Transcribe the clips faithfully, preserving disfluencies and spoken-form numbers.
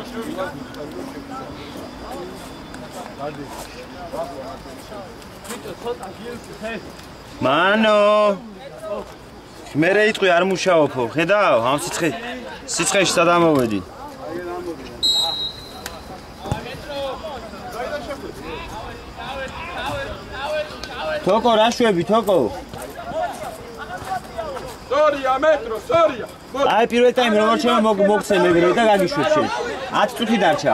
მანო მე რა იტყვი არ მუშაობო ხედავ ამ სიცხე სიცხეში სად ამოვედი თოკო რა შვები თოკო სორია მეტრო სორია აი პირველ ტაიმი როგორ შევა მოგცე მეგრე და გაგიშვებ შენ ათი წუთი დარჩა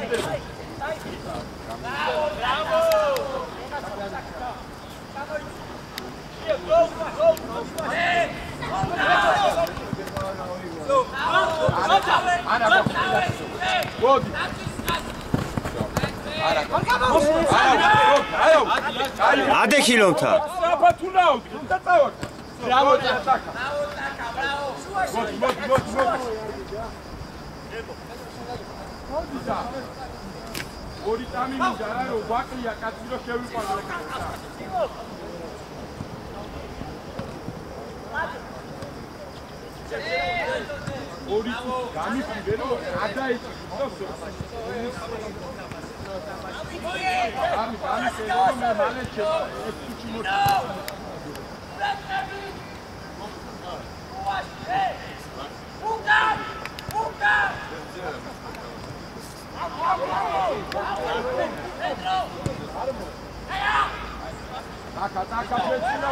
ade kilomta bravo attacca bravo moti moti moti ორი ტამი მინდა რა ვაკლია კაცი რო შევიყვანო ორი გამიფრიდე რომ ადაიჭი ხოსო ამი ამი შეიძლება მე მალე ჩექი მოდი Uga! Uga! Pedro! Taca, taca, Pedro,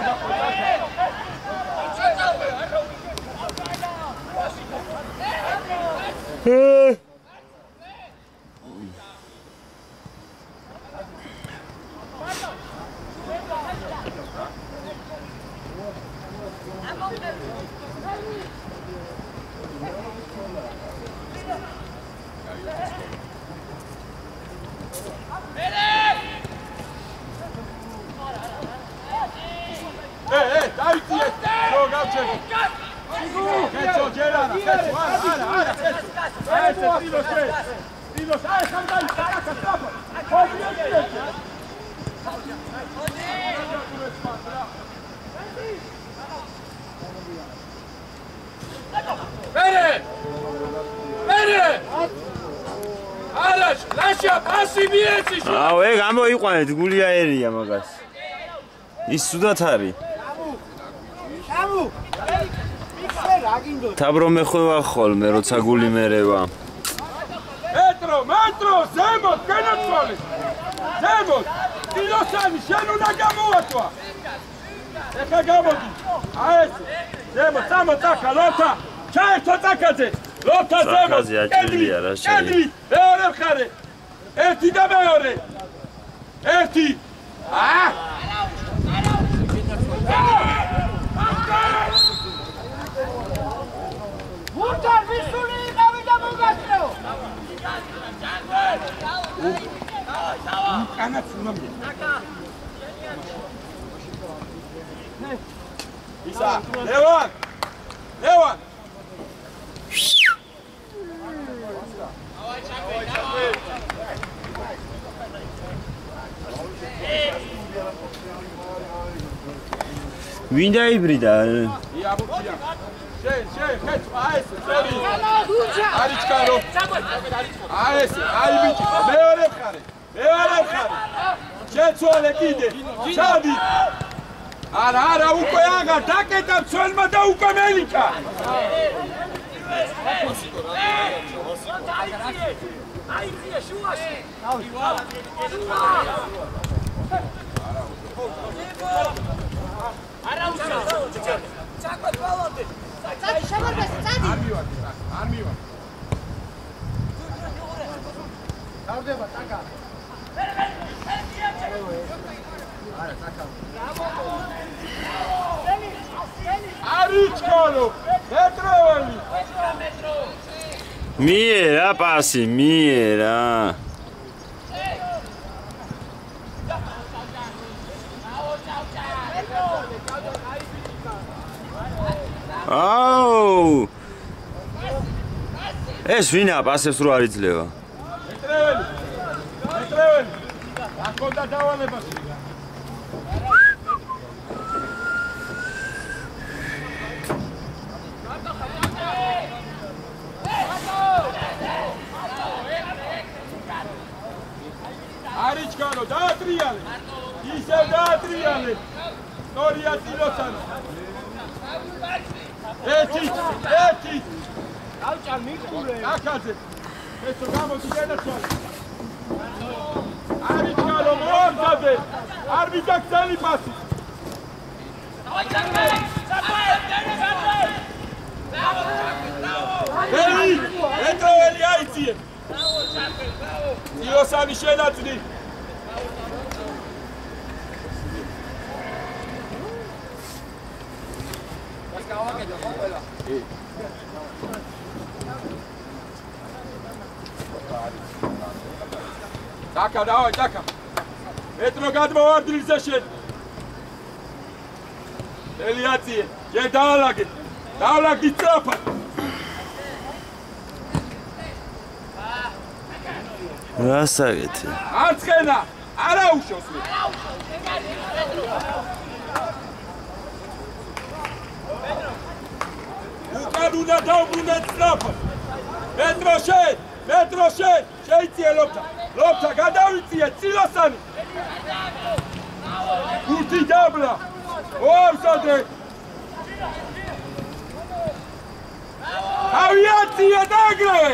taca. Bene! Bene! Arash, lascia passi bieci. აუ ეგ ამოიყვანეთ გულიაერია მაგას ის სუდათ არის ამუ მიხე რა გინდო თაბრო მეხვევა ხოლმე როცა გული მერევა მეტრო მეტრო ზემოთ განაცვალე ზემოთ დილოსანი შენ უნდა გამოვატვა ეხა გამოდი აი ეს ზემოთ სამოტაკა ლოთა ჩაერთო წაკაძე ლოთა ზემოთ აჭირია რა კედლი მეორე მხარე ერთი და მეორე ერთი აა მურთან ვისული იყავი და მოგასწრეო კანაც უნდა ისა ლევან ლევან ვინ დაიბრიდა იაბუქია შენ შენ ხეც აი ეს წერი არიჩკარო აი ეს აი ბიჭი მეორე მხარე მეორე მხარე შეცვალე კიდე ჩადი არა არა უკვე აღარ დაკეტა ცოლმა და უკვე მელიქა აი ხია შუაში არა უშო ჩაკვა ბოლომდე წადი შემორბესი წადი არ მივარ არ მივარ დავდება ტაკა არა ტაკა არიჩკალო მეტროველი მეტრო მიერა პასი მიერა აუ ეს ვინა პასებს რო არ იძლევა მეტრეველი მეტრეველი რა კონდა დავალებაში Arichkaro, დაატრიალე. ისევ დაატრიალე. სწორია წილოსანი. ერთი, ერთი. დავჭარ მიყურე. აკაზე. ესო გამოდი დედაცვალი. Arichkaro, მოამზადე. არ მიდაქ ძალი პასი. Eli, entra Eli aiție. Io sa Michelațni. Taka, dawaj, taka. Etro გადმოვარდნილზე შენ. ელიაციე, შენ დაალაგე. დაალაგე წაფად. რასაკეთე? არცხენა, არა უშავს მე. უკან უნდა დავბრუნდეთ წაფად. მეტრო შენ, მეტრო შენ, შეიწიე ლოფტა. ლოფტა გადავიწიე წილოსანი. გუთი დაბლა. ოავსადე. ავიაცია დააგროვე.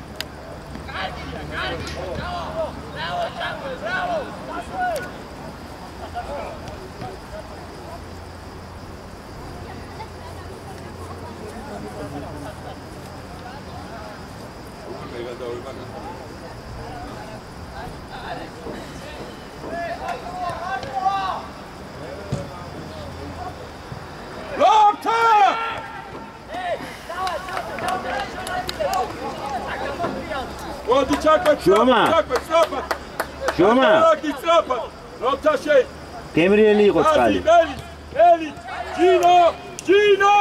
Odi čakaj, čakaj, stropad. Šoma. Čakaj, stropad. Lopta šej. გემრიელი იყო წყალი. Eli, Eli, Gino, Gino.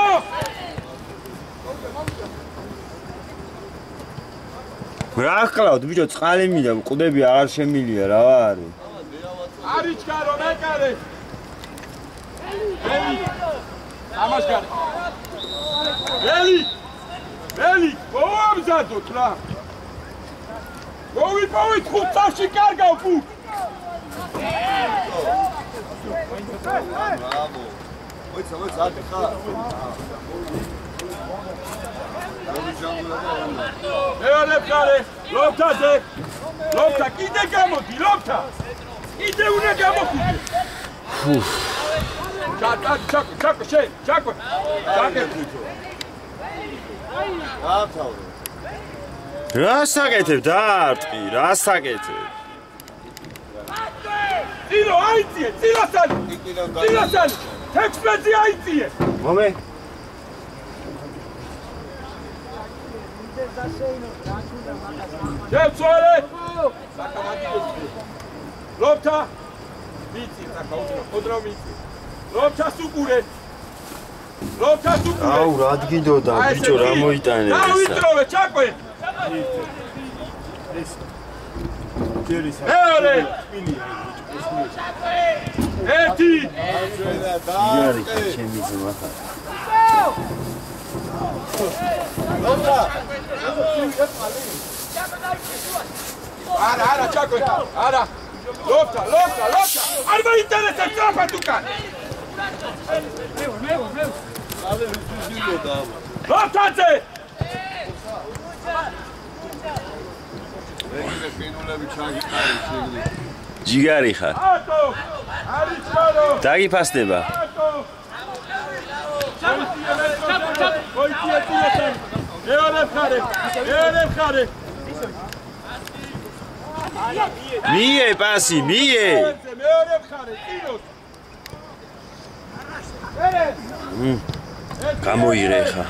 რა ხკლავთ ბიჭო, წყალი მინდა, ყდები აღარ შემილია, რა არის? Arichkaro, მეკარე. Eli. ამაშკარი. Eli. Eli, მოამზადოთ რა. მოვიპოვით ხუთ წავში კარგავ ფუ. Bravo. Მოიცა, მოიცა, აკითხა. მეორე მხარე, ლოფტაზე. ლოფტა კიდე გამოდი, ლოფტა. კიდე უნდა გამოხვიდე. ფუ. ჩაკა, ჩაკა, ჩაკა, შენ, ჩაკა. ჩაკა. გათავრე. რასაკეთებ დაარტყი, რასაკეთებ? წილო აიწიე, წილოსანი. წილოსანი. თექვსმეტი აიწიე. მომე. შევცვალე. ლოფტა. მიცი, საკა უდრო, უდრო მიცი. ლოფტა სუყურე. ლოფტა სუყურე. აუ, რა დგინდოდა, ბიჭო, რა მოიტანე ესა. დავიწროვე, ჩაკვე. ეს ჯერის მეორე. ერთი. იარი, ჩემი ძმა ხარ. ლოპტა. არა, არა, ჩაკვე. არა. ლოფტა, ლოფტა, ლოფტა. არ მაინტერესებს წაფად უკან. ale ვიზიოდა. ლოფტაძე. ეგრე ფინულები ჩაგიყარი შეგლი. ჯიგარი ხარ. ატო. არიჩკარო. დაგიფასდება. ატო. მოიწიე წილოსანი. მეორე მხარე, მეორე მხარე. მიე პასი, მიე. მეორე მხარე, წილოს. გამოირე ხა.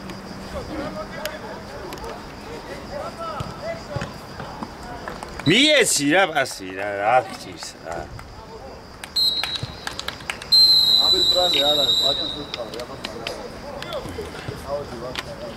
მიეცი რა პასი რა, რა გჭირს რა. აბელ ბრალე არა, პატის უცხო, რა ხარ. აუდი ვარ.